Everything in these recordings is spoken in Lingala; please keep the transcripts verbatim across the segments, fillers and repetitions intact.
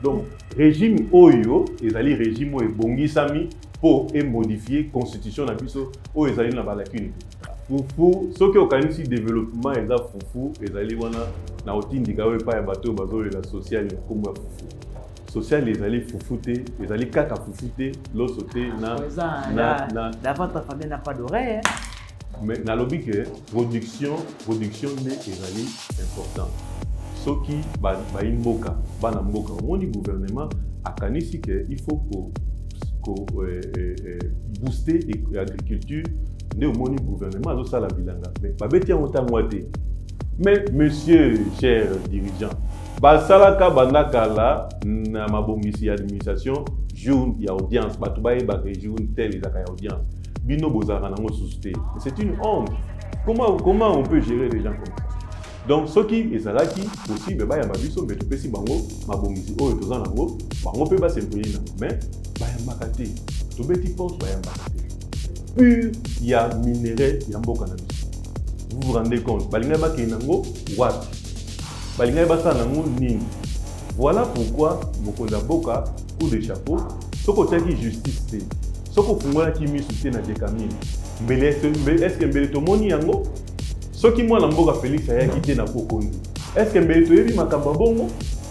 Donc, régime Oyo, ils allaient régime Oyo, Bongi Sami, pour modifier la constitution na biso, Oyo, ils allaient na balakune. Foufou, ce qui est aussi développement, ils ont foufou, ils allaient wana na otindika we pa ya bateau bazo la social comme foufou. Social les allaient foufouter, les allaient kaka foufouter, l'eau sauter na na na la vente famille n'a pas d'oreille. Mais na lobby que production production n'est allée important. Ce qui ba ba imboka, ba na mboka, on dit gouvernement a kanisi que il faut ko ko booster l'agriculture. Au moni gouvernement a ça la bilanga mais ba betia autant moité mais monsieur cher dirigeant ba salaka bandaka la na mabongisi administration jour ya audience ba tubaye ba jour tel ezaka audience bino bozara nango susté c'est une honte. Comment comment on peut gérer des gens comme ça? Donc ce qui ezalaki possible ba ya mabiso mais to pesi bango mabongisi oyo toza nango bango pe ba s'imposer mais ba ya makate to beti poste ba ya makate pur, il y a minerai, il y a un cannabis. Vous vous rendez compte? Balinga ba kenango wat. Balinga ba sanango ning. Voilà pourquoi mokonda boka coup de chapeau. Soko taki justice te. Soko fungola ki mi soutien na dekamini. Mbele est-ce que mbele to moni yango? Soki mwana mboka Félix aya kité na pokondi. Est-ce que mbele to yebi makamba bongo?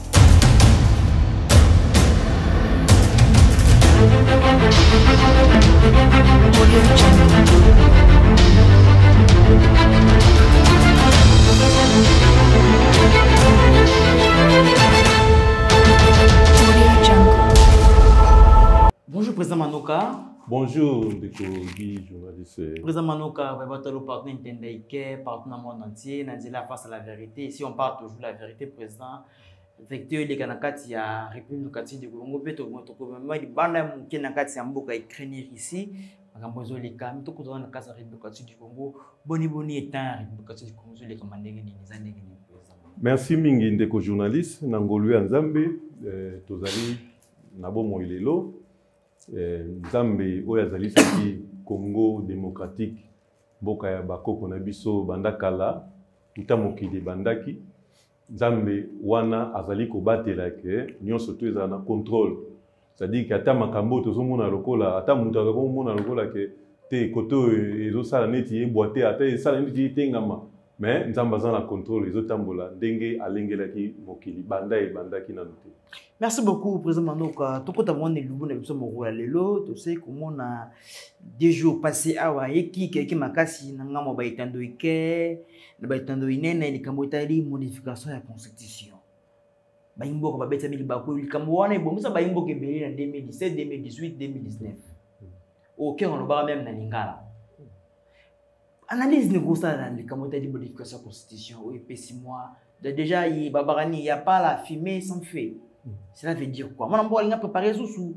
Bonjour Président Manoka. Bonjour Guy, journaliste. Président Manoka, votre partenaire Tendaïke, partenaire monde entier, Nandila face à la vérité. Si on parle toujours de la vérité, Président, vecteur les Kanakati, il y a République du Congo, peut-être que les bandes qui Nakati Amboka écrire ici, Makambozo les Kam, tout le monde dans la République du Congo, Boni Boni est un République du Congo, les commandants des années. Merci Mingi Ndeko journaliste, Nangolui Nzambe, Tozali Nabo Moilelo. Nzambe oyo azali saki Congo démocratique mboka ya bakoko na biso bandakala tuta mokili bandaki Nzambe wana azali kobatela ke nyonso to ezala na contrôle, c'est-à-dire que ata makambo tozomona lokola ata mutu akomona lokola ke te koto ezosala neti eboite ata esala neti etengama mais Nzambe azala na contrôle ezotambola ndenge alengelaki mokili banda e bandaki na note. Merci beaucoup, Président Manoka. Tout le monde est le plus beau lelo. Tu sais comment on a des jours passés à Waiki, qui m'a cassé, n'a pas été endoïké, n'a pas été endoïné, n'a pas été modification de la Constitution. Baimbo va bête mille bakou, il camouane, bon, ça baimbo qui est belé en deux mille dix-sept, deux mille dix-huit, deux mille dix-neuf. Aucun on va même dans l'ingala. Analyse négociée dans les camouanes de modification de la Constitution. Oui, puis six mois. Déjà, il n'y a pas la fumée sans feu. Cela veut dire quoi? Moi, je vais préparer sous.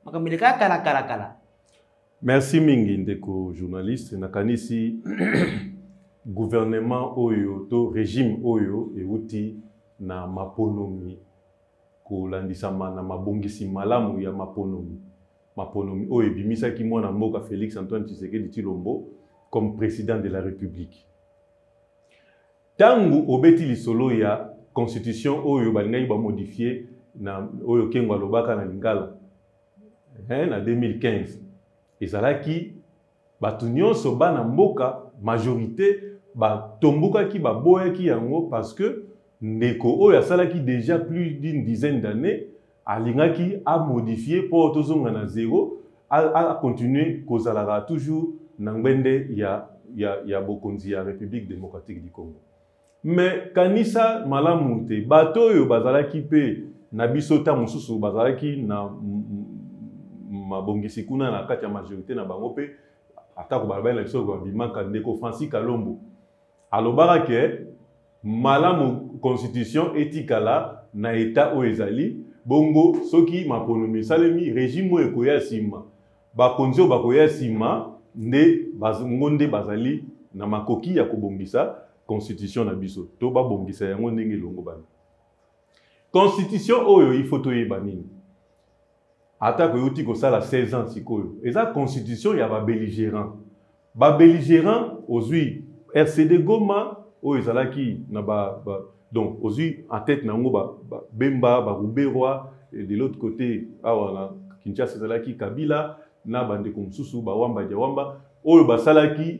Merci Mingi Ndeko journaliste. Nakanisi gouvernement Oyo, to régime Oyo et outi na maponomi ko landisama na mabongisi malamu ya maponomi. Maponomi Oyo bimisa ki mwana mboka Félix Antoine Tshisekedi Tshilombo comme président de la République. Tangu obeti lisolo ya constitution Oyo balinga ba modifier na oyo kengo alobaka na lingala hein na deux mille quinze ezalaki batu nyonso bana mboka majorité ba tomboka ki ba boyaki yango parce que ndeko oyo asalaki déjà plus d'une dizaine d'années alingaki a modifier pour tozonga na zéro a continuer kozalaka toujours na ngwende ya ya ya bokonzi ya République démocratique du Congo. Mais kanisa malamu te bato oyo bazalaki pe na biso ta mususu bazalaki na mabongisi kuna na kati ya majorité na bango pe atako balabala na biso kwa bimaka ndeko Francis Kalombo alobaka ke malamu constitution etikala na état o ezali bongo soki maponomi salemi régime ekoya sima bakonzo bakoya sima nde bazongonde bazali na makoki ya kobongisa constitution na biso to ba bongisa yango ndenge longo bana. Constitution oyo il faut toyeba nini atako yuti ko sala seize ans sikoyo eza constitution ya ba belligérant ba belligérant ozui R C D Goma oyo ezalaki na ba, ba donc ozui en tête na ngo ba, ba Bemba ba Ruberwa et de l'autre côté awa Kinshasa ezalaki Kabila na bande komsusu ba wamba ja wamba oyo basalaki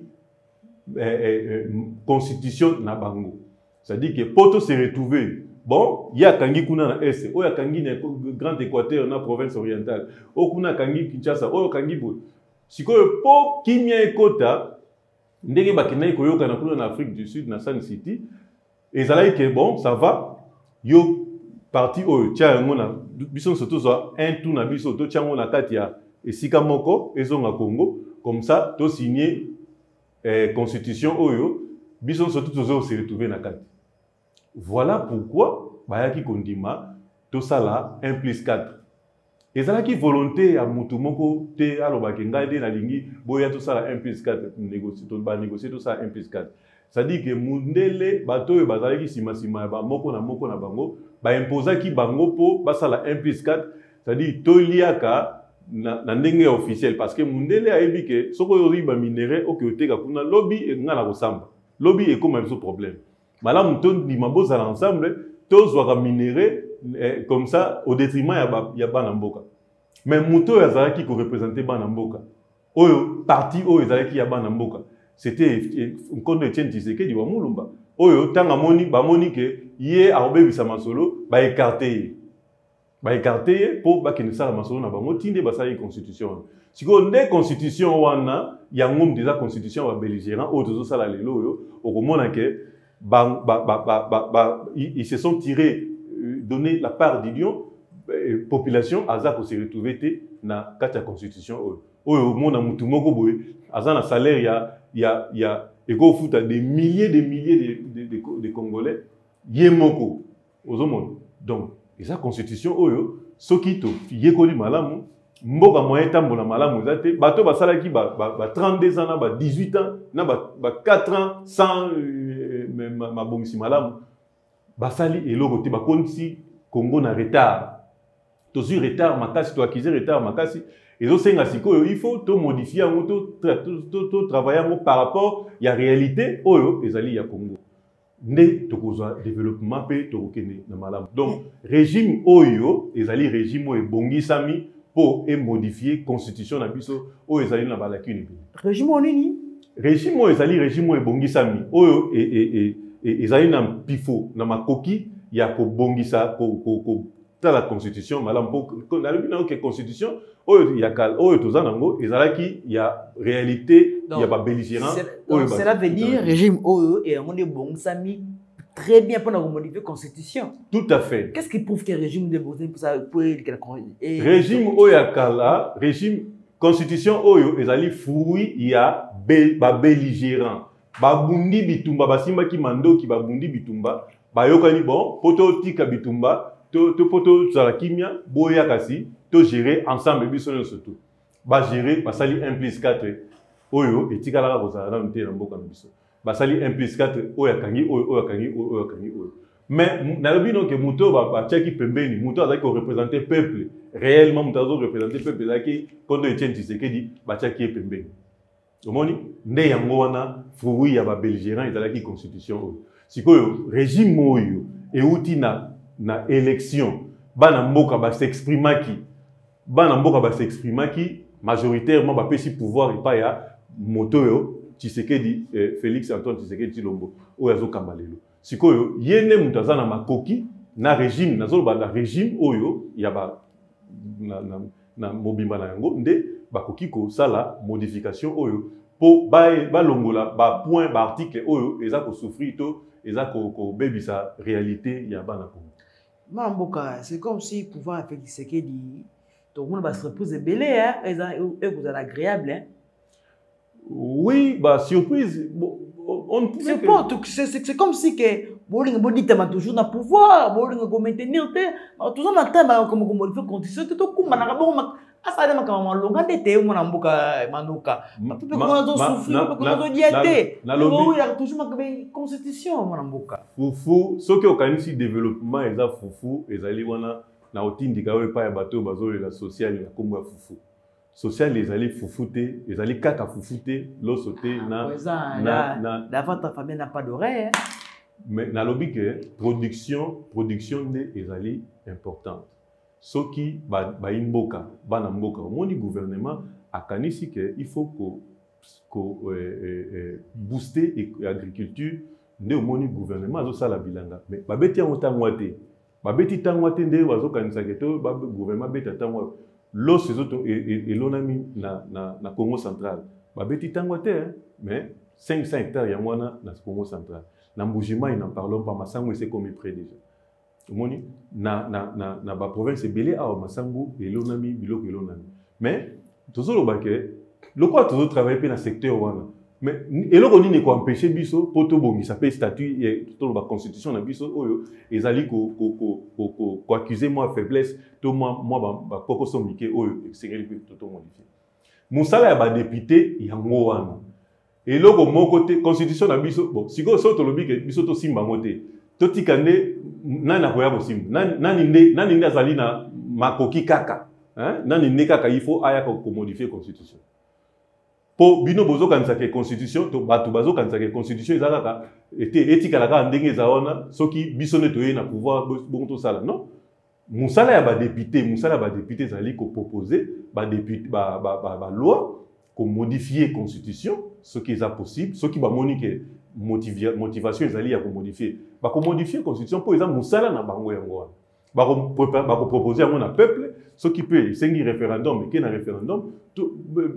eh, eh, constitution na bango. C'est-à-dire que poto se retrouver bon, il y a kangi kuna na est, o ya kangi na Grand Équateur na province orientale. O kuna kangi Kinshasa, o kangi bo. Sikoyo po kimia ekota ndenge bakina koyoka na kuna na Afrique du Sud na Sun City. Ezalaki que bon, ça va. Yo parti o tia ngona biso surtout so un tout na biso to tia ngona kati ya esika moko ezonga Congo comme ça to signer eh, constitution oyo biso surtout to se retrouver na kati. Voilà pourquoi bayaki kondima to sala un plus quatre. Ezalaki volonté ya mutu moko te alobaki ngai na lingi boya to sala un plus quatre négocier to ba négocier to sala un plus quatre. C'est-à-dire que mundele bato e bazalaki sima sima ba moko na moko na bango ba imposaki bango po basala un plus quatre, c'est-à-dire to liaka na, na ndenge officiel parce que mundele ayebi ke soko yori ba minéraux o ke oteka kuna lobby e ngala kosamba. Lobby e comme un problème. Malamu to ndima bozala ensemble to zwaka minéraux eh, comme ça au détriment ya ba ya bana mboka. Mais muto yazalaki ko représenter bana mboka. Oyo parti oyo yazalaki ya bana mboka. C'était un compte de Etienne Tshisekedi wa Mulumba. Oyo tanga moni ba moni ke ye arobebisa masolo ba écarter. Ba écarter pour ba kenisa la masolo na bango tinde ba sala constitution. Siko nde constitution wana ya ngom déjà constitution wa belligérant o tozo sala lelo yo okomona ke ba ba ba ba ba ils se sont tirés donner la part d'union population aza ko se retrouver na kati ya constitution oyo. Oyo mona mutu moko boye aza na salaire ya ya ya eko futa des milliers de milliers de de, de, de Congolais yemoko ozomona. Donc esa constitution oyo soki to yekoli malamu mboka moyen tambola malamu zate bato basalaki ba, ba, ba trente-deux ans na ba dix-huit ans na ba, ba quatre ans sans euh, ma bongisi malamu basali eloko te bakonisi Congo na retard to sur retard makasi to acquise retard makasi et senga sikoyo il faut to modifier ngo to to to travailler ngo par rapport ya réalité oyo ezali ya Congo nde to kozwa développement pe to kene na malamu. Donc régime oyo ezali régime oyo bongisami pour et modifier constitution na biso oyo ezali na balakini. Régime nini? Régime oyo ezali régime oyo bongisami oyo et et et ezali na pifo na makoki ya ko bongisa ko ko ko la constitution malamu po na lobi que constitution oyo ya kal oyo tozanango ezalaki ya réalité ya ba belligérant oyo ba. Cela veut dire régime oyo et on est bongisami très bien pour modifier la constitution. Tout à fait. Qu'est-ce qui prouve que le régime de pour ça pour et régime oyakala régime constitution oyo ezali fruit ya be, ba belligérant ba bundi bitumba basimba ki mandoki ba bundi bitumba ba yokani bon poto tika bitumba to to poto zala kimia boya kasi to gérer ensemble biso surtout ba gérer basali un plus quatre oyo etikala ka kozala na mte na mboka na biso basali un plus quatre oyo kangi oyo oyo kangi oyo kangi oyo. Mais na lobi non que muto ba ba tchaki pembeni muto azaki ko représenter peuple réellement muto azo représenter peuple zaki kondo Etienne Tshisekedi ba tchaki pembeni omoni nde yango wana fruit ya ba belligérant ezalaki constitution oyo sikoyo régime oyo euti na na élection bana mboka ba s'exprimaki bana mboka ba s'exprimaki majoritairement ba pesi pouvoir epa ya moto yo Tshisekedi eh, Félix Antoine Tshisekedi Tshilombo oyo azo kambalelo sikoyo yene mutu aza na makoki na régime nazoloba na régime oyo ya ba na, na, na mobimba na yango nde bakoki kosala modification oyo po balongola ba point ba article oyo eza ko souffrir to eza ko ko bebisa réalité ya bana Congo. Mamboka, c'est comme si pouvoir avec Tshisekedi tout le monde va se reposer belé hein et vous êtes agréable hein. Oui, bah surprise bon, on pouvait c'est pas c'est c'est comme si que boling bodi tama toujours na pouvoir boling ko maintenir te toujours na tama comme comme modifier condition to kuma na kabongo asale makama longa ndete mona mboka manuka tout ko zo souffrir ko zo diété no ya toujours makabe constitution mona mboka fufu soki okanisi développement eza fufu ezali wana na otindika we pa ya bato bazo la social ya kombo ya fufu social ezali fufu te ezali kaka fufu te loso te na na na d'avant ta famille n'a pas d'oreille. Mais na lobi que production production ne ezali importante soki ba ba imboka bana mboka omoni gouvernement akanisi que il faut ko ko euh, euh, booster l'agriculture nde omoni gouvernement azo sala bilanga mais babeti yango tango te babeti tango te nde bazo kanisa ke to ba gouvernement beta tango lo sezoto elonami na na na Congo central babeti tango te mais cinq cents hectares ya mwana na Congo central na Mbujima n'en parlons pas Masango c'est comme près déjà omoni na na na na ba province belé a Masango elonami biloko elonami mais toujours ba ke le quoi toujours travailler dans le secteur wana mais eloko nini ko empêcher biso poto bongi ça peut statut et toute la constitution na biso oyo ezali ko ko ko ko ko accuser moi faiblesse to moi moi ba poko somike oyo exécutif tout tout modifier musala ya ba député yango wana eloko moko te constitution na biso bon siko so to lobi ke biso to simba ngote to tikande nani akoya ko simba nani nde nani nde azali na makoki kaka hein nani nde kaka il faut aya ko modifier constitution. Po bino bozo kanisa ke constitution to batu bazo kanisa ke constitution ezalaka ete etika la ka ndenge zaona soki biso ne toye na pouvoir bon to sala non musala ya ba député musala ba député zali ko proposer ba député ba ba ba, ba loi ko modifier constitution ce qui est possible ce qui va monique motivation ezali ya ko modifier ba ko modifier constitution po eza musala na bango yango ba ko ba ko proposer à mon peuple ce qui peut sengi référendum et qu'un référendum tout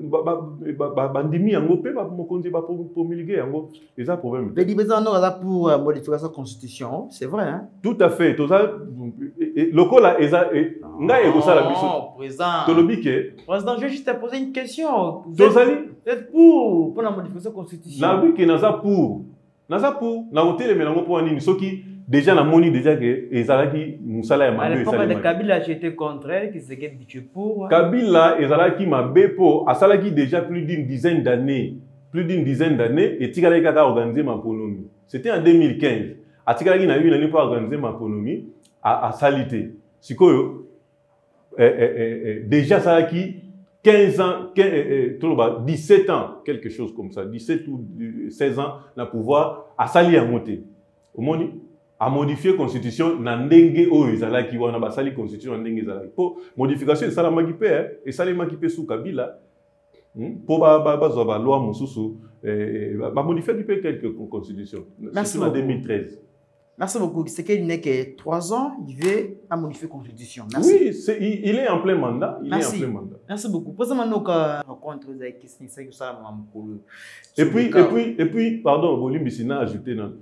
bandimi yango pe ba mokonzi ba promulguer yango les a problème mais dit besoin là pour modification constitution c'est vrai hein tout à fait tout ça lokola eza ngai eko sala biso président to lobike président je juste te poser une question tozali êtes pour pour la modification constitution na biki naza pour naza pour na hôtel melango pour nini soki déjà la moni déjà que ezalaki musala ya mabe ezalaki. À l'époque de Kabila j'étais contre qui c'est que tu pour. Kabila ezalaki mabe po asalaki déjà plus d'une dizaine d'années, plus d'une dizaine d'années et tikalaki kaka organiser ma ponomi. C'était en deux mille quinze. A tikalaki na une année pour organiser ma ponomi à à salité. Sikoyo eh, eh, eh, déjà salaki quinze ans, dix-sept ans, quelque chose comme ça, dix-sept ou seize ans, na pouvoir à sali à monter. Au moni à modifier la constitution na ndenge oyo ezalaki wana basali constitution na ndenge ezalaki po modification esala makipe et sali makipe sous Kabila po ba ba ba ba loi mususu ba modifier peu quelques constitutions en deux mille treize. Merci beaucoup. C'est qu'il n'est que trois ans, il veut à modifier la constitution. Merci. Oui, c'est, il, il est en plein mandat. Il Merci. est en plein mandat. Merci beaucoup. Posez-moi nos rencontres avec Kisni, c'est ça et puis et puis et puis pardon, Bolim Bissina a ajouté non.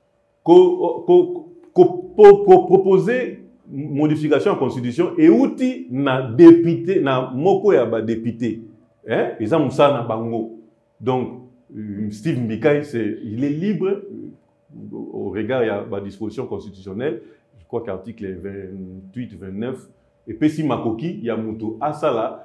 Ko ko ko proposer modification en constitution et outil na député na moko ya ba député hein ils ont ça na bango donc Steve Mbikai c'est il est libre au regard de la disposition constitutionnelle je crois qu'article vingt-huit vingt-neuf et puis si makoki ya muto asala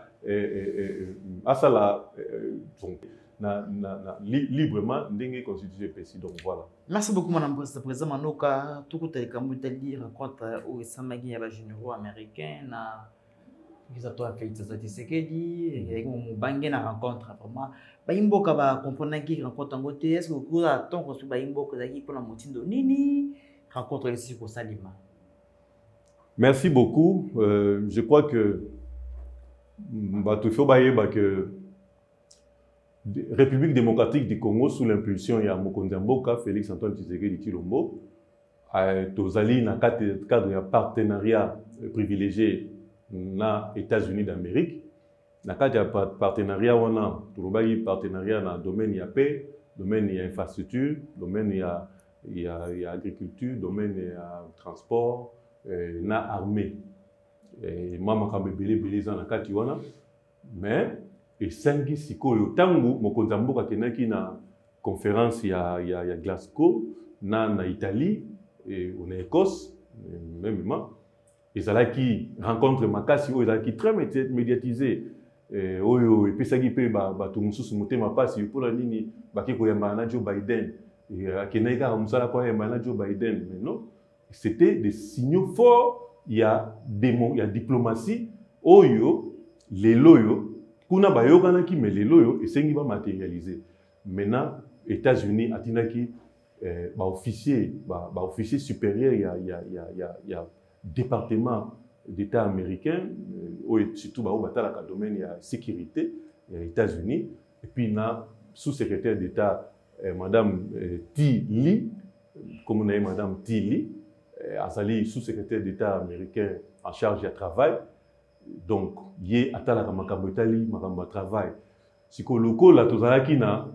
asala donc Na, na, na, li, librement ndenge constitution précis donc voilà. Merci beaucoup madame le président Manoka tout côté comme vous dire rencontre au samedi ya ba généraux américains na ils ont fait ça c'est que dit et on bangé na rencontre vraiment ba imboka ba comprendre qui rencontre ngote est-ce que vous attend que ba imboka zaki pour la motindo nini rencontre ici pour Salima. Merci beaucoup euh, je crois que ba tout faut bailler ba que République démocratique du Congo sous l'impulsion de Mokonzi Mboka, Félix Antoine Tshisekedi Tshilombo, tozali na cadre de partenariat privilégié na États-Unis d'Amérique. Na cadre de partenariat on a trouvé partenariat dans le domaine de la paix, domaine de l'infrastructure, domaine de l'agriculture, domaine de transport, na armée. Et moi makambe belé belé za na kati wana, mais et sangi sikoyo tangu mokonzi mboka kenaki na conférence ya ya ya Glasgow na na Italie et en Écosse même ezalaki rencontre makasi oyo ezalaki très médiatisé et oyo epesaki pe ba bato mususu motema pasi mpona nini baki koyamba na Joe Biden et akenaki kaka mosala po yamba na Joe Biden mais non c'était des signaux forts il y a démo il y a diplomatie oyo les loyo kuna bayokana ki mais les loyo esengi ba matérialiser maintenant États-Unis atinaki ba officier ba ba officier supérieur il y a il y a il y a il y a département d'État américain, euh, surtout dans le domaine de la sécurité, les États-Unis, et puis na sous-secrétaire d'État, euh, Madame euh, Ti Lee, comme on a Madame Ti Lee, euh, sous-secrétaire d'État américain en charge du travail. Donc, il y a un travail. Si le local, là, tout ça, qui na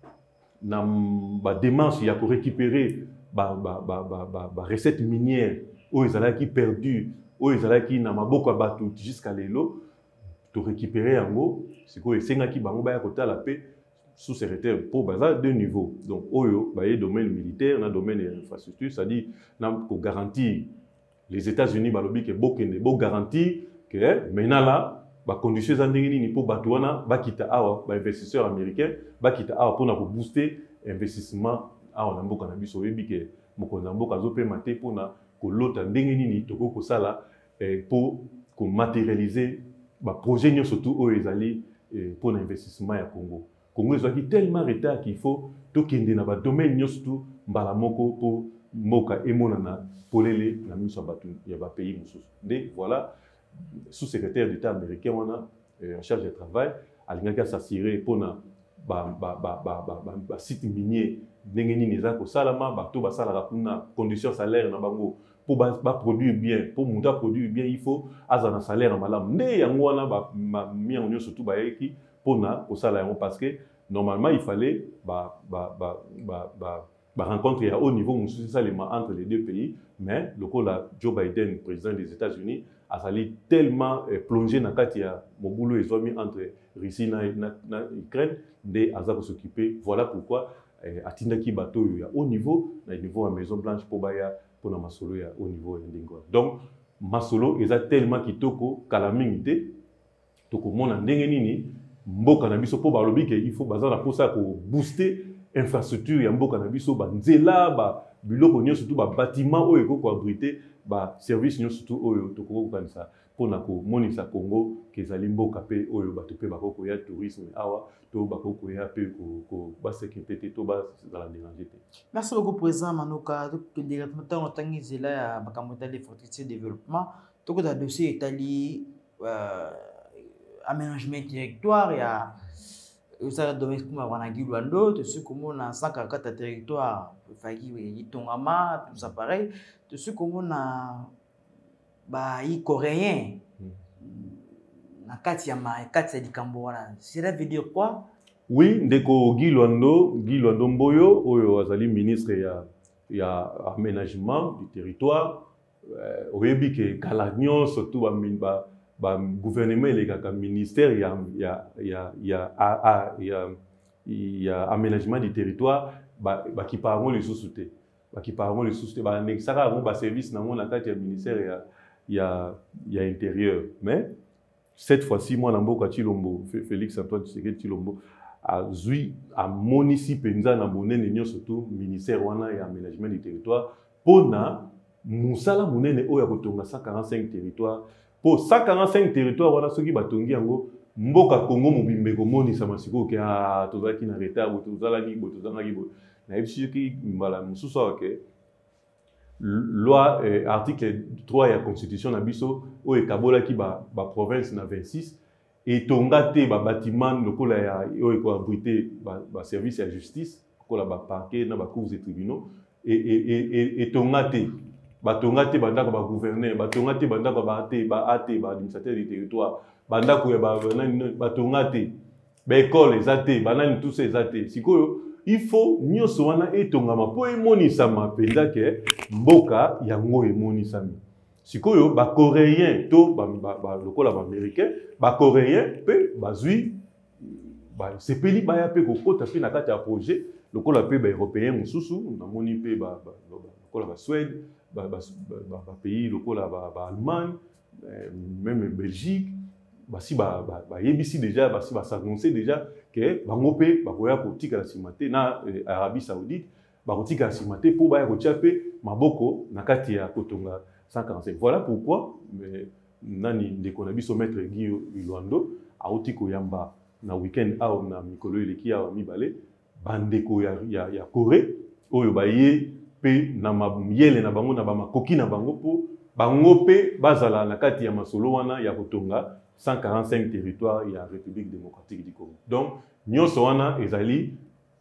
na démarche, il y a pour récupérer ba ba ba ba ba recette minière, où ils allaient qui perdu, où ils allaient qui na maboko battu jusqu'à l'élo, pour récupérer en gros, c'est quoi, c'est qui bango ba côté la paix sous-secrétaire pour bazar deux niveaux. Donc, oyo, ba y domaine militaire, na domaine infrastructure, c'est-à-dire na pour garantir les États-Unis, ba lobi que beaucoup ne beau garantir que maintenant là ba conditions zandengini ni pour batouana ba kita awa ba investisseurs américains ba kita awa pour na booster investissement awa na mboka na biso yebi ke mokonza mboka zo pe maté pour na ko lota ndengini ni toko ko sala pour ko matérialiser ba projet nyo surtout o ezali pour l'investissement ya Congo. Congo ezaki tellement retard qu'il faut to kende na ba domaine nyo surtout mbala moko pour mboka emonana polele na miso batu ya ba pays mususu. Nde voilà sous-secrétaire d'État américain on a en charge du travail alingaki s'assurer pour na ba ba ba ba ba ba site minier ndenge nini eza ko salama bato ba sala kuna conditions salaire na bango pour ba, ba produire bien pour monter produire bien il faut azana salaire malam nde yango wana ba mi en surtout ba eki pour na ko sala yango parce que normalement il fallait ba ba ba ba ba ba rencontre à haut niveau entre les deux pays mais le coup là Joe Biden président des États-Unis a sali tellement euh, plongé dans Katia, mon boulot est mis entre Russie et l'Ukraine, de Azako s'occuper. Voilà pourquoi euh, à Tindaki bateau il y a haut niveau, à niveau à Maison Blanche pour Baya, pour na Masolo il y a haut niveau Ndingo. Donc Masolo il a tellement qui toko calamité, toko mon ndengeni mboka na biso pour balobi que il faut bazana pour ça pour booster infrastructure ya mboka na biso ba nzela ba biloko nyo surtout ba bâtiment oyo ko abriter ba service nyo surtout oyo toko kanisa pona ko monisa Congo kezali mboka pe oyo bato pe bakoko ya tourisme awa to bakoko ya pe ko ko ba sécurité to ba dans la déranger. Merci beaucoup président Manoka que directement en tangi zela ya bakamota les fortifications développement to ko da dossier Italie euh aménagement territoire ya ça domaine comme wanagi Luando de ce comme on a cent quarante territoire failli Itongama tout ça pareil de ce comme on a ba i coréen na kati ya ma kati ya dikambo wana cela veut dire quoi? Oui, ndeko Guy Luando Guy Luando Mboyo oyo azali ministre ya ya aménagement du territoire euh, oyebi ke kala nyonso tout ba ba ba gouvernement et les ministères il y a il y a il y a il y a il y a il y a aménagement du territoire ba ba qui parlent les sous-soutés ba qui parlent les sous-soutés ba nek saka ba service na mon attaque ministère il y a il y a intérieur mais cette fois-ci moi na mboka Chilombo Félix Antoine Tshisekedi Chilombo a zui a municipal nza na bonene nyo surtout ministère wana ya aménagement du territoire pona musala munene oya kotonga cent quarante-cinq territoires. Pour cent quarante-cinq territoires, on a ceux qui batongi yango mboka Congo mobimbe komoni sama siko ke a tozaki na retard ou tozalaki bo tozalaki bo na ebisi ki mbala mususu ke loi eh, article trois ya constitution na biso o ekabola ki ba ba province na vingt-six et tongate ba bâtiment lokola ya o eko abriter ba, ba service ya justice kola ba parquet na ba cours et tribunaux et et et et tongate batongate bandako ba gouverneur batongate bandako ba ate ba ate ba administrateur du territoire bandako ya ba batongate ba école les ate banani tous ces ate sikoyo il faut nyoso wana etongama po emonisama penza ke mboka yango emonisami sikoyo ba coréen to ba, ba, ba lokola ba américain ba coréen pe bazui ba sepeli ba ya pe kokota pe na kati ya projet lokola pe ba européen mususu na moni pe ba lokola ba Suède ba ba ba pays lokola ba ba Allemagne même Belgique ba si ba ba yebisi déjà ba si ba s'annoncer déjà que bango pe ba koya kotika la simate na Arabie Saoudite ba kotika la simate pour ba ya kochape maboko na kati ya kotonga cent quarante-cinq. Voilà pourquoi mais nani ndeko na biso maître Guy Luando a otiko yamba na week-end aw na mikolo eleki ya mibale bandeko ya ya, ya Corée oyo ba ye pe na mabuyele na bango na ba makoki na bango po bango pe bazala na kati ya masolo wana ya kotonga cent quarante-cinq territoires ya République démocratique du Congo. Donc nyonso wana ezali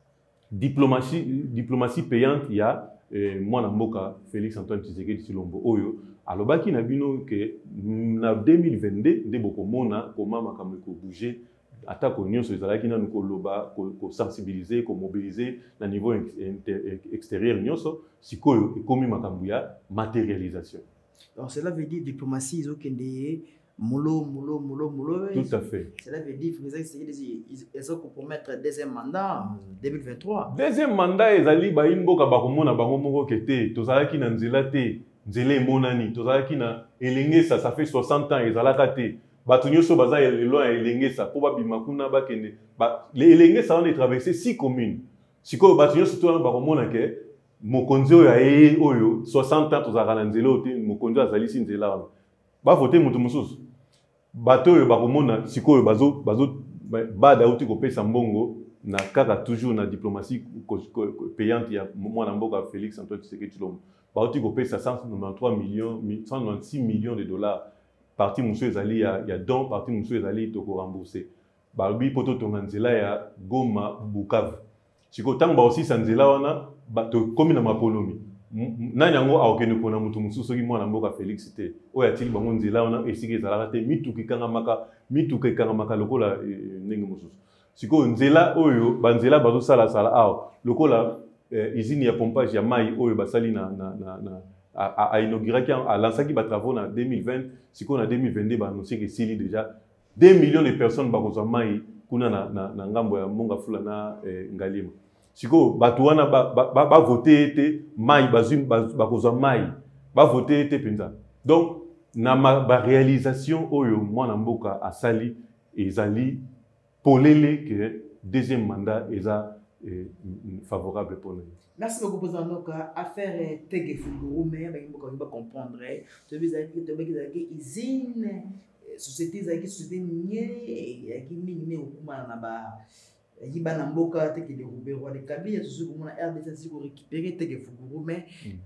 diplomatie diplomatie payante ya eh, mwana mboka Félix Antoine Tshisekedi Tshilombo oyo alobaki na bino ke na deux mille vingt-deux nde bokomona koma makambo ko bouger ata ko nyonso ezalaki nanu koloba ko sensibiliser ko mobiliser na niveau extérieur nyonso sikoyo ekomi makambo ya matérialisation. Donc cela veut dire diplomatie izokende molo molo molo molo. Tout à fait. Cela veut dire qu'ils sont pour promettre deuxième mandat en deux mille vingt-trois. Deuxième mandat ezali ba imboka ba komona bango moko kete tozalaki na nzela te nzela monani tozalaki na elengesa ça fait soixante ans ezalaka te bato nyonso baza elo ya elengesa po babima kuna bakende ba elengesa on est traversé six communes sikoyo bato nyonso to ba komona ke mokonzi oyo aye oyo soixante ans tozalaka na nzela ote mokonzi azali si nzela wana ba voter mutu mosusu bato oyo ba komona sikoyo bazo bazo bada uti kopesa mbongo na kaka toujours na diplomatie payante ya mwana mboka Félix Antoine Tshisekedi Tshilombo bauti kopesa cent quatre-vingt-treize millions cent quatre-vingt-six millions de dollars parti musu ezali ya ya don parti musu ezali to ko rembourser balbi poto tonga nzela ya Goma Bukavu siko tanga aussi sanzela wana bato komi na mapolomi nani yango aokene pona mutu musu soki mwana mboka Félix te oya tili bango nzela wana esiki ezalaka te mituki kanga maka mituki kanga maka lokola ndenge mususu siko nzela oyo banzela bazo sala sala awo lokola usine ya pompage ya mai oyo basali na na na, na a, a inauguré a lancé qui va travaux en deux mille vingt si qu'on a deux mille vingt-deux bah annoncé que c'est déjà deux millions de personnes bah qu'on mai kuna na na na ngambo ya monga fula na eh, ngalima siko batu wana ba ba, ba, ba voter te mai bazum ba qu'on mai ba voter te penza donc na ma ba réalisation oyo mwana mboka asali ezali polele que deuxième mandat eza eh, favorable pour nous. Merci beaucoup pour notre affaire Tege Funguru, mais on va comprendre. Tu veux dire que tu veux dire que usine, société, qui société minière, qui mine au Kuma Naba, qui ba namboka te qui déroulé roi de Kabylie, tout ce que mon R D C pour récupérer Tege Funguru, mais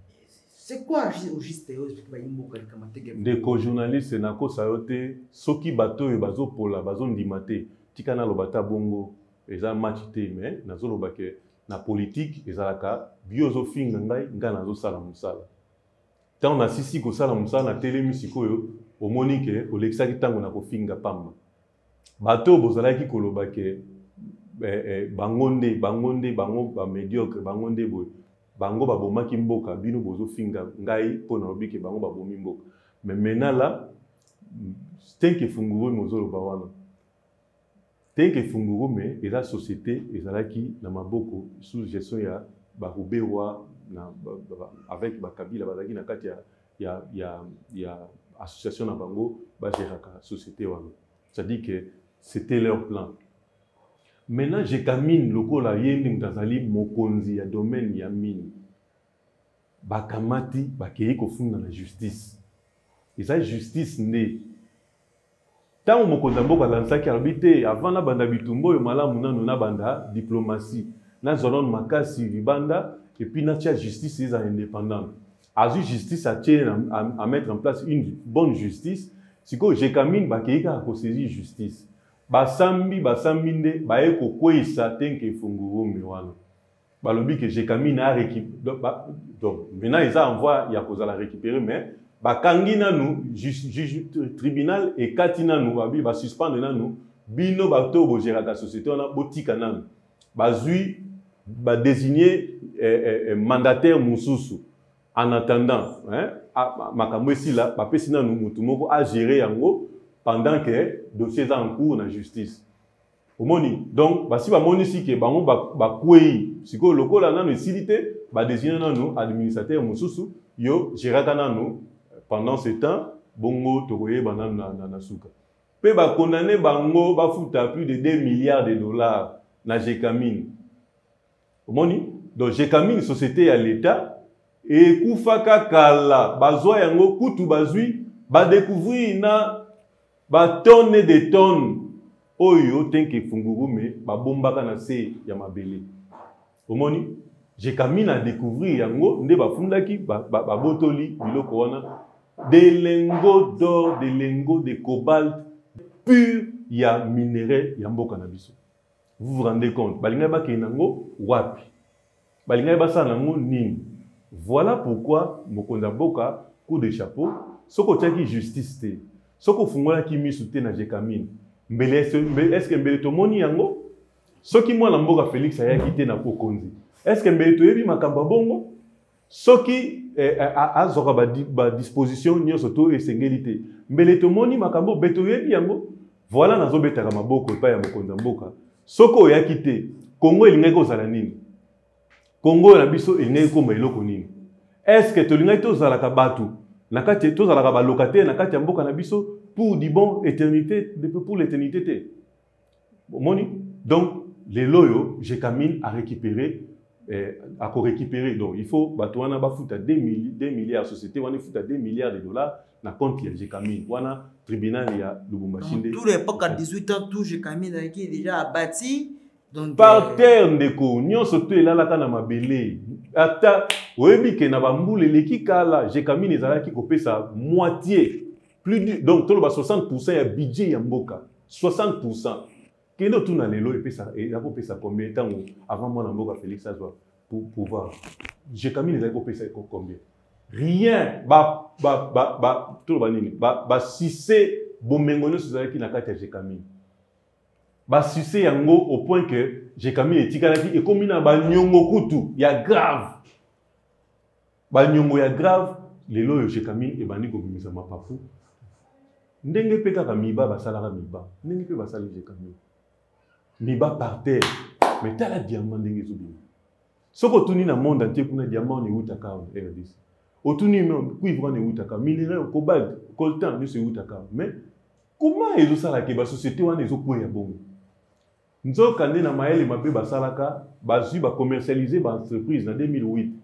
c'est quoi au juste au ba imboka comme Tege? Des co-journalistes na ko sayote, soki bato e bazo pola, bazo ndimate, tikana lo bata bongo, eza match te mais nazo lo bake. Na politique ezalaka biosophie ngai nga nazo sala musala tant na sisi ko sala musala na telemi sikoyo omoni ke olexaki tango na kofinga pamba bato bozalaki koloba ke eh, bangonde bangonde bango ba médiocre bangonde boy bango babomaki mboka bino bozofinga ngai pona obike bango babomi mboka mais maintenant là Tenge Funguru mozolo bawana Tenge Funguru mais et la société ezalaki na maboko sous gestion ya baruberwa na ba, ba, avec bakabila bazaki na kati ya ya ya ya association na bango ba géraka société wana c'est-à-dire que c'était leur plan. Maintenant j'ai camine lokola yende mtazali mokonzi ya domaine ya mine bakamati bakei kofunda na justice eza justice ne tant mokonzi mboka lansaki arbité avant na banda bitumbo yo malamu nanu na banda diplomatie na zolon makasi libanda et puis na tia justice is indépendante azu justice a tient à, à mettre en place une bonne justice siko je camine bakeika ko saisir justice basambi basambi nde baye ko kwesa Tenge Funguru miwana balobi que je camine a récupérer donc maintenant ils envoient ya ko la récupérer mais bakangi nanu juge tribunal et katina nu babi ba suspendre nanu bino bato bo gérer la société on a botika nanu bazui ba désigner eh, eh, mandataire mususu en attendant hein makambo esi la ba pesi nanu mutu moko a gérer yango pendant que dossier est en cours na justice omoni donc basi ba moni si ke bango ba, ba kwei siko lokola nanu esilité ba désigner nanu administrateur mususu yo gérer nanu pendant ce temps, bongo tokoye banana na, na, na suka. Pe ba condamné bango ba futa plus de deux milliards de dollars na Jekamine. Omoni? Donc Jekamine société à l'État et kufaka kala bazwa yango kutu bazui ba découvrir na ba tonnes de tonnes oyo Tenge Funguru me ba bombaka na se ya mabele. Omoni? Jekamine a découvrir yango nde ba fundaki ba, ba, ba botoli biloko wana des lingots d'or, des lingots de cobalt pur, il y a minerai, il y a mboka na biso. Vous vous rendez compte? Balinga ba kenango wapi? Balinga ba sa nango nini? Voilà pourquoi mokonza mboka coup de chapeau, soko tiaki justice te. Soko fungola ki misu te na jekamine. Mbele est-ce que mbele to moni yango? Soki mwana mboka Félix ayaki te na kokonzi. Est-ce que mbele to yebi makamba bongo? Soki azoka ba ba disposition nyonso to esengeli te. Mbele to moni makambo beto yebi yango. Voilà nazo betaka maboko pa ya mokonza mboka. Soko oyaki te, Congo elingai kozala nini? Congo na biso elingai koma eloko nini? Est-ce que tolingai tozalaka batu na kati tozalaka ba locataire na kati ya mboka na biso pour di bon éternité, pour l'éternité te? Moni. Donc les loyo, Jekamine a récupéré eh, a récupéré. Donc il faut batouana ba futa deux milliards société, on est futa deux milliards de dollars na compte ya Jekamine. Wana tribunal ya Lubumbashi. Tout l'époque à dix-huit ans, tout Jekamine qui est déjà abattu. Donc par terre ndeko, nyonso to elalaka na mabele. Ata oyebi ke na bambule leki kala, Jekamine ezalaki kopesa moitié. Plus du, donc tout le soixante pour cent ya budget ya mboka. soixante pour cent. Kendo tout na lelo epesa et akopesa combien de temps avant moi na mboka Félix Azwa pour pouvoir. Jekamine ezalaki kopesa combien? Rien. Ba ba ba ba tout le banini. Ba ba si c'est bomengono ezalaki na kati ya Jekamine. Ba succès yango au point que Jekamine etikalaki ekomi na ba nyongo kutu ya grave. Ba nyongo ya grave lelo yo Jekamine e bandi ko bimisa mapapu. Ndenge pe kaka miba basalaka miba. Ndenge pe basala Jekamine. Miba par terre. Mais t'as la diamant ndenge zobina. Soko tuni na monde entier kuna diamant ne utaka R D C. Otuni même cuivre ne utaka, minerai cobalt, coltan ne se utaka. Mais comment ezo sala ke ba société wana ezo ko ya bongo? Nzo kande na maele mabe basalaka bazui ba commercialiser ba entreprise en deux mille huit.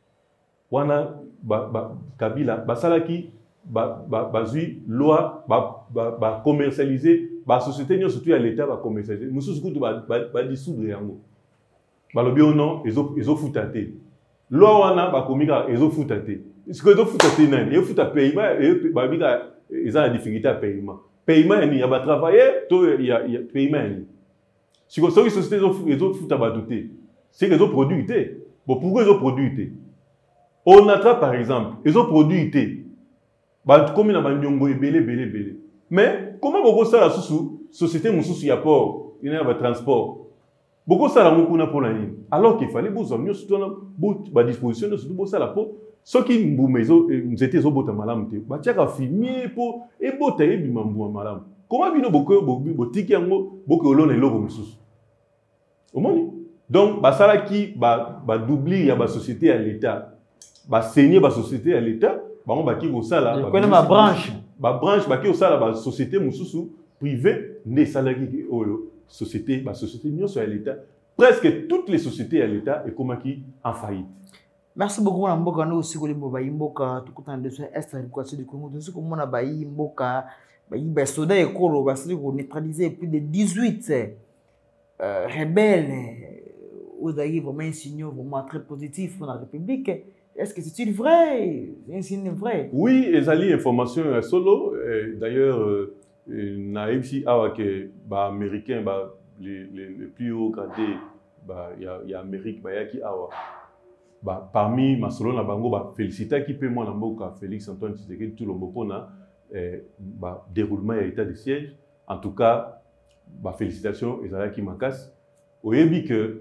Wana ba, ba Kabila basalaki ba ba bazui loi ba ba, ba commercialiser ba société nyo surtout ya l'état ba commercialiser. Mususu kutu ba ba, ba dissoudre yango. Ba lobi ono ezo ezo futate. Loi wana ba komika ezo futate. Ce que ezo futate nani? Ezo futa paiement e ba bika eza la difficulté à paiement. Paiement ni ya ba travailler to ya ya paiement ni. Si vous avez une société, les autres foutent à batouter. C'est les autres produits. Bon, pourquoi les autres produits? On attrape par exemple, les autres produits. Comme il y a un belé, belé, belé. Mais comment vous avez la société, vous avez un port, il y a un transport. Beaucoup ça la mukuna pour la ligne. Alors qu'il fallait vous emmener surtout à disposition de surtout ça la peau. Ce qui nous était au bout de malam, bah tiens qu'à filmer pour et botter et bimambou malam. Comment bino beaucoup botiki yango beaucoup olone logo mususu. Omoni. Donc basala ki ba ba doubler ya ba société à l'état. Ba saigner ba société à l'état, ba on ba ki go sala ba connais ma branche. Ba branche ba ki go sala ba société mususu privée ne salaki oyo société ba société nyonso à l'état. Presque toutes les sociétés à l'état et comment qui en faillite. Merci beaucoup na mboka no aussi ko limbo ba imboka tukutana de est éducation du Congo. Donc comme on a ba imboka les soldats écolos vont neutraliser plus de dix-huit euh, rebelles. Vous avez vraiment un signe vraiment très positif pour la République. Est-ce que c'est vrai? C'est un signe vrai? Oui, les alliés information solo. D'ailleurs, il y a aussi les Américains, les plus hauts gradés, il y a Amérique, il y a parmi ma solo na bango ba féliciter qui peut moi na mboka Félix Antoine Tshisekedi tout le monde Eh, bah, déroulement et état de siège. En tout cas, bah, félicitations Ezala qui m'acasse. Au début que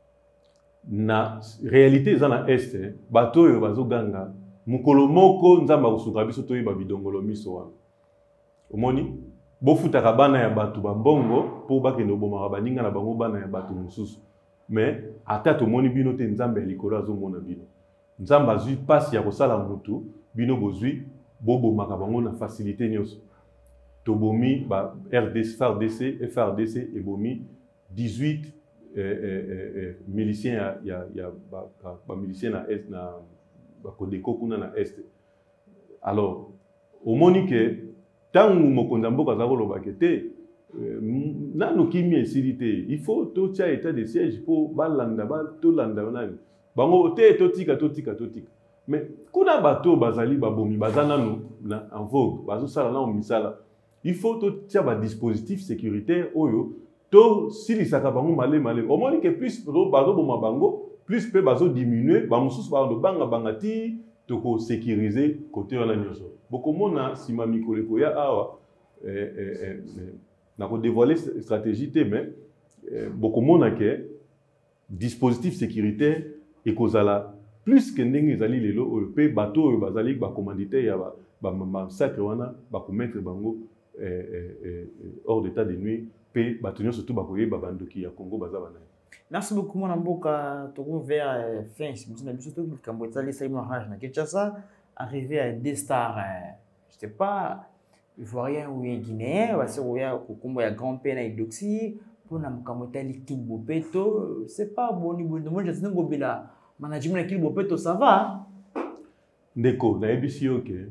na réalité dans l'est, bateau et bazo ganga, mukolo moko nzamba usuka biso to yeba bidongolo miso wana. Omoni, bo futaka bana ya batu bambongo pour bakendo bomaka baninga na bango bana ya batu mususu. Mais ata to moni bino te nzamba ya likolo azo mona bino. Nzamba zui passe ya kosala mutu, bino bozui bobo makabango na facilité nyos. Tobomi ba R D C, F A R D C, F A R D C et bomi dix-huit eh, eh, eh, miliciens ya ya ba ba miliciens na est na ba Kodeko kuna na est. Alors au monique tant mokonza mboka za koloba kete nanu kimi esilité, il faut to tia état de siège pour balanda ba to landa nani. Bango te to tika to tika to tika. mais kuna bato bazali babomi bazana no na en vogue bazo sala na misala il faut to tia ba dispositif sécuritaire oyo to sili saka bango malé malé au moins que plus bazo boma bango plus pe bazo diminuer ba mususu ba ndo banga bangati to ko sécuriser côté wana nyoso boko mona sima mikolo ko ya awa eh eh na ko dévoiler stratégie té mais boko mona que dispositif sécuritaire et kozala plus que ndenge ezali lelo oyo pe bato oyo bazali ba commanditaire ya ba ba massacre wana ba commettre bango eh, eh, hors d'état de nuit pe bato surtout ba koyeba bandoki ya Congo bazaba na. Merci beaucoup mon amboka toko vers fin c'est na biso to kambo tsali sai marage na Kinshasa arrivé à des stars je sais pas ivoirien ou guinéen va se roya kokombo ya grand père na idoxi pour na makambo tali Kimbo Peto c'est pas bon niveau de moi je sais ngobela management na Kimbo Peto ça va ndeko na ebisi yoke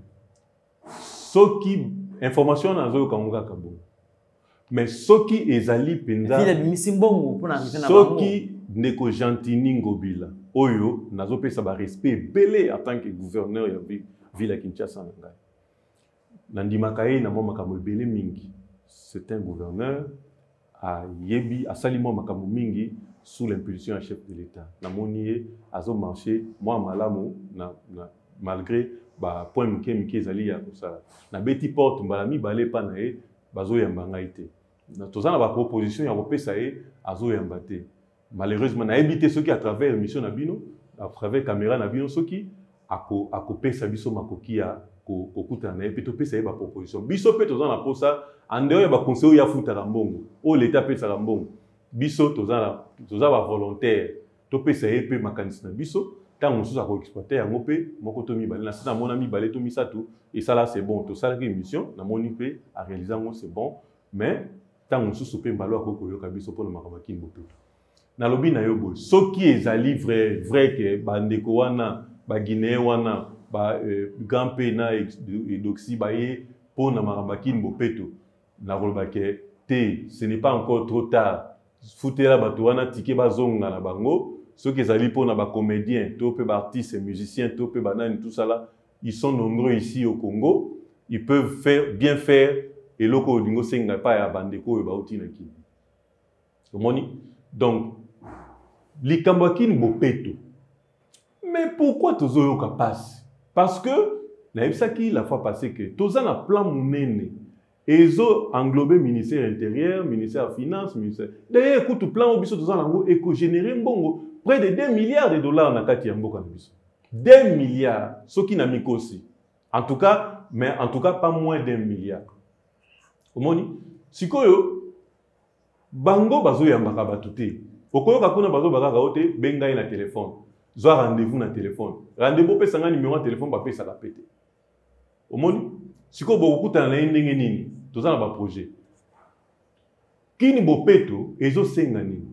soki information na zo kangoka kabo mais soki ezali penza vile misimbongo pour na na soki ndeko Gentini Ngobila oyo nazo pesa ba respect belé en tant que gouverneur ya ville ya Kinshasa na ngai nandimaka ye na mo makambo belé mingi c'est un gouverneur a yebi a salimo makambo mingi sous l'impulsion du chef de l'État na monié azo marché moi malamu na, na malgré ba point mike mike ezali ya kosala na beti porte mbala mi balé pa na ye bazo yamba ngai te na tozana ba proposition ya kopesa ye azo yamba te malheureusement na ebité ceux qui à travers émission na bino à travers caméra na bino ceux qui ako akopesa biso makoki ya ko kokuta na epe to pesa ye ba proposition biso pe tozana posa ande ya ba conseil ya futa mbongo o l'état pesa mbongo biso tozana tozana ba volontaire to pesa ye pe makanisi na biso tant on sous exploiter yango pe moko to mibale na sina mona mibale to misatu et ça là c'est bon to ça la émission na moni pe à réaliser ngo c'est bon mais tant on sous pe mbalo akoko yoka biso pour na makamaki mboto na lobi na yo boy soki ezali vrai vrai que bandeko wana ba Guinée wana ba grand pena edoxy ba ye pour na makamaki mbopeto na rolbake te ce n'est pas encore trop tard foutela bato wana tike bazonga na bango ceux qui allaient pour na comédiens, tous les artistes, musiciens, tous les bananes, tout ça là, ils sont nombreux ici au Congo. Ils peuvent faire, bien faire et loko dingo senga pas ya bandeko e bauti na kini. Donc, les Kambakin Bopeto. Mais pourquoi tozo yoka passe? Parce que na ebsaki la fois passée que toza na plan munene. Ezo englobé ministère intérieur, ministère des finances, ministère. D'ailleurs, écoute plan obiso toza nango éco-générer mbongo près de deux milliards de dollars na kati ya mboka na biso. deux milliards, ce qui n'a mis aussi. En tout cas, mais en tout cas pas moins d'un milliard. Omoni, sikoyo bango bazo yambaka batute. Okoyo kakuna bazo baka ote benga na téléphone. Zo rendez-vous na téléphone. Rendez-vous pesa nga numéro de téléphone ba pesa la pété. Omoni, sikoyo bokuta na ndenge nini, toza na ba projet. Kini bopeto ezo senga nini?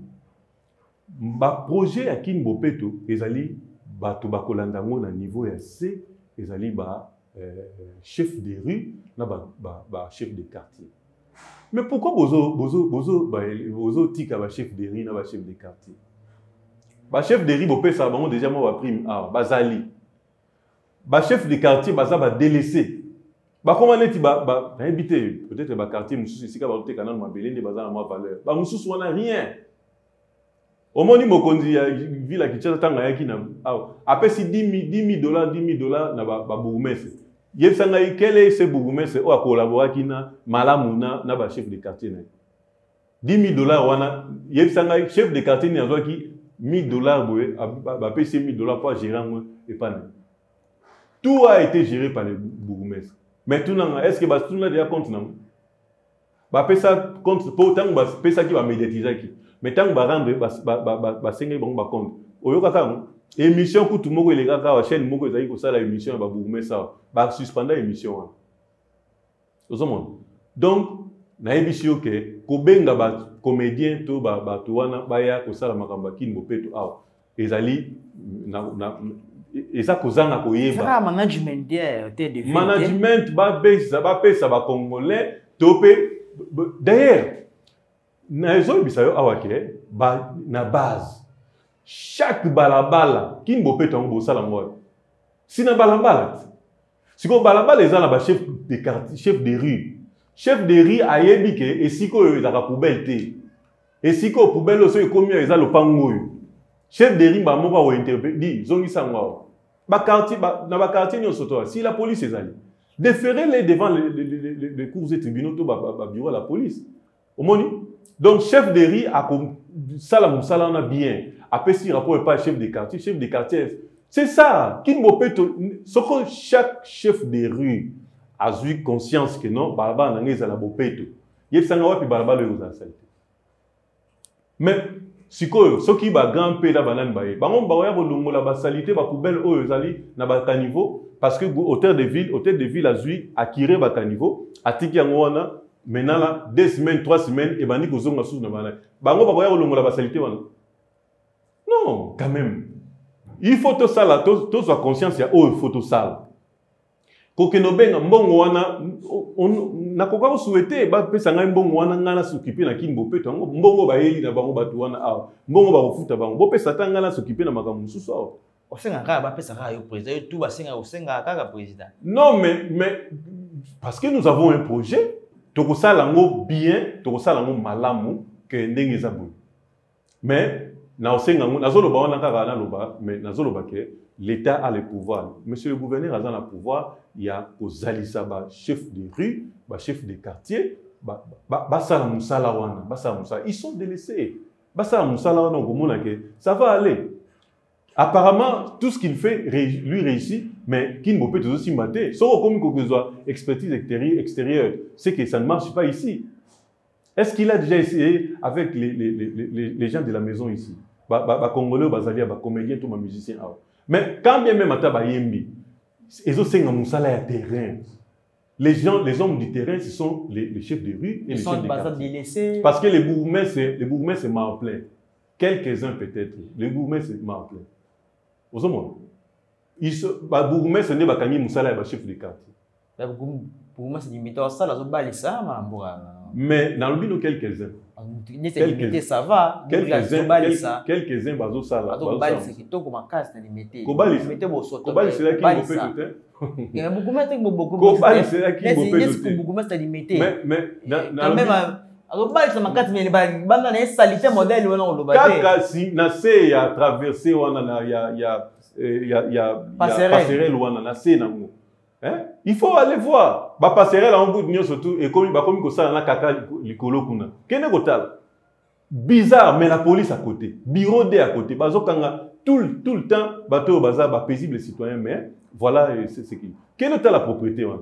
Ba projet ya Kini Bopeto ezali bato bakolanda ngo na niveau ya C ezali ba euh, chef de rue na ba, ba, ba chef de quartier. Mais pourquoi bozo bozo bozo ba bozo tika ba chef de rue na ba chef de quartier? Ba chef de rue bopesa bango déjà mo ba prime ah bazali. Ba chef de quartier baza ba délaissé. Ba comment neti ba ba habité peut-être ba quartier mususu sika ba teka na mabele ne baza na ma valeur. Ba mususu wana rien. Au moins, mokonzi ya ville à Kinshasa tanga yaki na après si dix mille dollars dix mille dollars na ba bourgmestre. Yebsanga quel est ce bourgmestre o a collaboré kina malamu na na ba chef de quartier na. dix mille dollars wana yebsanga chef de quartier ni azwaki mille dollars boye ba payer mille dollars pour gérer ngo et pas na. Tout a été géré par le bourgmestre. Maintenant, est-ce que ba tout na déjà compte na? Ba pesa compte pour tant ba pesa qui va médiatiser qui. Mais tant que ba rendre ba ba ba ba senga bon ba compte oyoka ka émission ku tout moko elega ka chaîne moko ezali ko sala émission ba bourgmestre ça ba suspendre émission ozomon donc na ebisio ke ko benga ba comédien to ba ba to wana ba ya ko sala makamba Kini Bopeto awa ezali na na eza kozanga koyeba ça management der te de management ba pesa ba pesa ba congolais topé d'ailleurs Naezo bisayo awake ba na base chaque balabala Kini Bopeto ngo bosala ngwa Si na balabala. Si ko balabala les gens chef de quartier, chef de rue. Chef de rue a yebike et si ko yo za poubelle té. Et si ko poubelle so ekomi eza lopango yo. Chef de rue ba moko wa interpellé dit zongisa ngwa. Ba quartier ba na ba quartier nyo soto. Si la police est allée, déférez-les devant les, les, les, les, les cours et tribunaux to ba, ba, ba bureau la police. Au moni. Donc chef de rue a comme ça la musala na bien. Après si rapport pas chef de quartier, chef de quartier. C'est ça. Qui me peut ce que chaque chef de rue a eu conscience que non, balaba n'angé la bopeto. Il y a un peu de balaba le saleté. Mais si quoi, ce qui va grand peu la banane baye, bah on va voir la basalité, va poubelle au zali na ba caniveau parce que hôtel de ville, hôtel de ville a eu acquérir ba caniveau, atiki ngwana maintenant là deux semaines, trois semaines et bandi ko zonga sous na banane. Bah on va voir la basalité wana. Non, quand même. Il faut tout ça là, tout soit conscience il y a oh il faut tout ça. Pour que nos benga mbongo wana on na koka souhaiter ba pesa ngai mbongo wana ngana s'occuper na kimbo peto mbongo ba yeli na bango batu wana ah mbongo ba kofuta bango bo pesa tanga na s'occuper na makambo mususu ah osenga kaka ba pesa kaka yo président tout ba senga osenga kaka président. Non mais mais parce que nous avons un projet toko sala ngo bien toko sala ngo malamu que ndenge za boy. Mais na osenga ngo nazolo ba wana kaka na loba mais nazolo ba ke l'État a le pouvoir. Monsieur le gouverneur a le pouvoir. Il y a aux Alissa, chef de rue, chef de quartier, ils sont délaissés. Ça va aller. Apparemment, tout ce qu'il fait, lui réussit, mais qui ne peut aussi mater. Sauf comme que ce soit expertise extérieure, c'est que ça ne marche pas ici. Est-ce qu'il a déjà essayé avec les, les, les, les gens de la maison ici? Les Congolais, les comédiens, tous les musiciens. Mais quand bien même à Tabayembi, ils ont un terrain. Les gens, les hommes du terrain, ce sont les, les chefs de rue et ils les sont chefs de quartier. Parce que les bourgmestres, les bourgmestres c'est mal plein. Quelques-uns peut-être. Les bourgmestres c'est mal plein. Vous savez, ils sont, les bourgmestres ne sont pas les chefs de quartier. Les bourgmestres limité à ça, là, ça, mais dans le but quelques-uns. Limité, ça va. Quelques-uns, quelques-uns, bazo ça là. C'est qui toi comme casse na limité. Kobali, limité bo soto. Kobali c'est là qui me fait tout. Il y a beaucoup de beaucoup de Kobali c'est là qui me fait tout. Beaucoup de limité. Mais mais quand même alors Kobali ça makati mais banda na salité modèle wana olobate. Kaka si na se ya traverser wana na ya ya ya ya passerelle wana na se na ngo. Hein? Il faut aller voir. Ba passerelle en bout de nuit surtout et comme ba comme ko ça na kaka likolo kuna. Kene kotal. Bizarre mais la police à côté. Bureau D à côté. Bazo kanga tout tout le temps bateau baza ba paisible citoyen mais voilà c'est ce qui. Quelle est la propriété wana?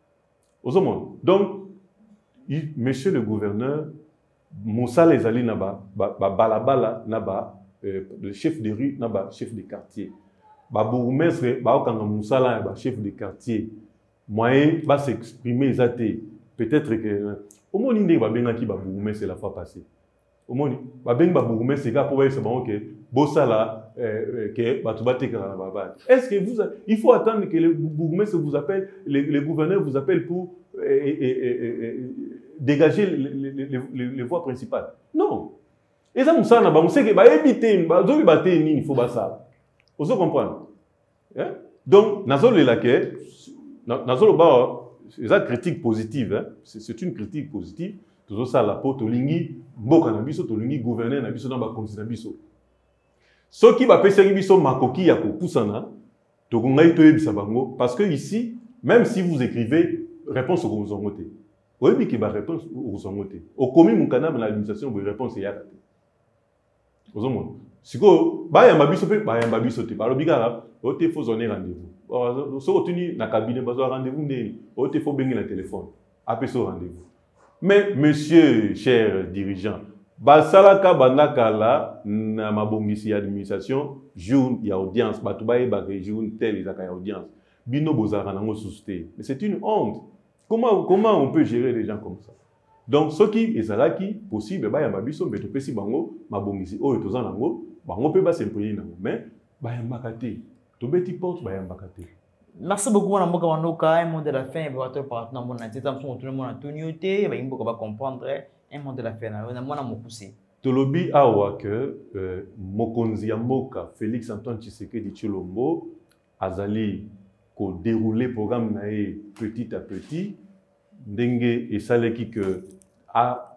Au monde. Donc il, monsieur le gouverneur Moussa les ali na ba ba balabala na ba le chef de rue na ba chef de quartier. Ba bourgmestre ba okanga musala ba chef de quartier moyen va s'exprimer exacté peut-être que au moins inde ba benga ki ba bourgmestre la fois passée au moins ba benga ba bourgmestre ga pour c'est bon que bosala que ba tubate kana ba. Est-ce que vous il faut attendre que le bourgmestre vous appelle le, le gouverneur vous appelle pour et, et, et, et, dégager les, les, les, les, les voies principales? Non. Et ça musala ba on sait que ba éviter ba zo ba té ni il faut ba ça. Vous comprenez? Hein? Donc, Nazolo est là que Nazolo ba c'est une critique positive. Hein? C'est une critique positive. Tout ça la porte lingi mboka na biso to lingi gouverneur na biso na ba konzi na biso. Ce qui va pesa biso makoki ya ko pusana to ngai to yebisa bango parce que ici même si vous écrivez réponse au zongote. Vous voyez que ba réponse au zongote. Au commis mon canal dans l'administration vous réponse ya kate. Vous comprenez? Si vous avez un babiso, vous avez un babiso. Vous avez un rendez-vous. Si vous avez un cabinet, vous avez un rendez-vous. Vous avez un téléphone. Après ce rendez-vous. Mais, monsieur, cher dirigeant, basalaka bandakala na mabongisi administration jour ya audience batubaye ba jour tel izaka ya audience bino bozara nango susté. Mais c'est une honte. Comment comment on peut gérer les gens comme ça? Donc ce qui est là qui possible ba ya mabiso mbeto pesi bango mabongisi oyo tozana nango bango pe ba s'imprégner nango mais ba ya makate to beti porte ba ya makate. Merci beaucoup à Mboka Wanoka, un monde de la fin, et votre partenaire, mon attention, tout le monde a tout noté, et Mboka va comprendre un monde de la fin. On a moins à me pousser. Tolobi awa que Mokonzi Mboka, Félix Antoine Tshisekedi Tshilombo, azali ko dérouler programme nae petit à petit ndenge et saleki que a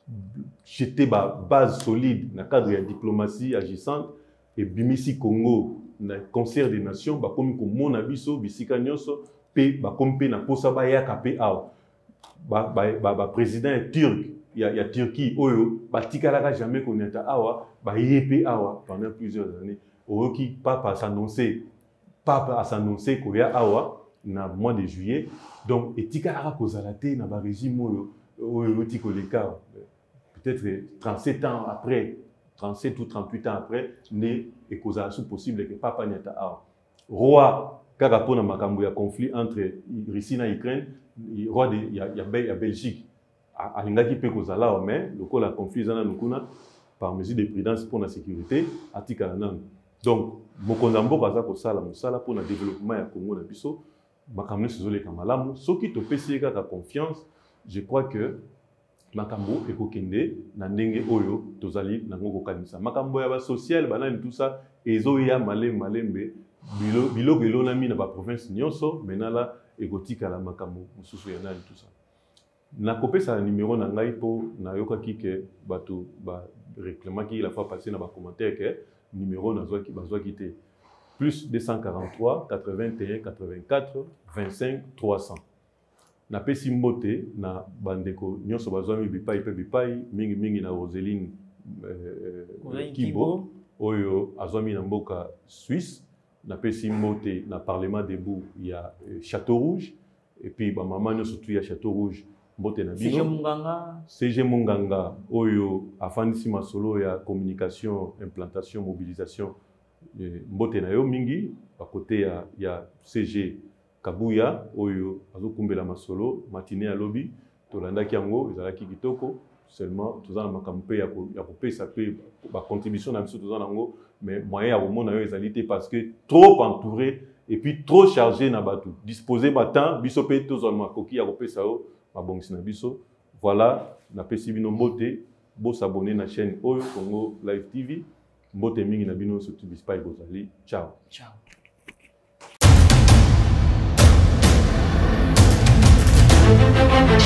jeté ba base solide na cadre de diplomatie agissante et bimisi Congo na concert des nations ba komi ko mona biso bisika nyonso pe ba kompe na posa ba ya kapé aw ba ba ba président turc il y a, il y a Turquie oyo batikalaka jamais connaître awa ba yepe awa pendant plusieurs années oyoki papa s'annoncer papa a s'annoncer ko ya awa na mois de juillet donc etikalaka kozala te na ba régime oyo oyo tiko le cas peut-être trente-sept ans après trente-sept ou trente-huit ans après né et kozala sous possible que papa nyata awa roi kaka pona makambo ya conflit entre Russie na Ukraine roi de ya ya, ya Belgique alingaki pe kozala mais lokola conflit zana nukuna par mesure de prudence pour la sécurité atika nan donc mokonda mboka za ko sala mosala pour le développement ya Congo na biso makambo sezole kamalamu soki to pesi kaka confiance je crois que makambo ekokende na ndenge oyo tozali nango kokanisa makambo ya ba social banani tout ça ezo ya malem malembe bilo biloko elonami na ba province nyonso menala ekotika la makambo mususu ya nani tout ça na kopesa na numéro na ngai po na yokaki ke bato ba réclamaki la fois passée na ba commentaire que numéro na zwaki bazwaki te plus deux cent quarante-trois quatre-vingt-un quatre-vingt-quatre vingt-cinq trois cents na pesi mbote na bandeko nyonso bazwami bipai pe bipai mingi mingi na Roseline euh, Kibo oyo azwami na mboka Suisse na pesi mbote na Parlement debout il y a euh, Château Rouge et puis ba maman nyonso tu ya Château Rouge mbote na bino C G Munganga C G Munganga oyo afandisi masolo ya communication implantation mobilisation mbote na yo mingi à côté ya ya C G Kabuya oyo azokumbela masolo matinée à lobby tolandaki yango ezalaki kitoko seulement tozana makampe ya ko ya kopesa pe ba contribution na biso tozana ngo mais moyen ya komona yo ezalité parce que trop entouré et puis trop chargé na batu disposer ba temps biso pe tozana makoki ya kopesa yo mabongisi na biso voilà na pesi bino mbote bo s'abonner na chaîne oyo Congo Live T V mbote mingi na bino surtout bispai bozali ciao ciao. Thank you.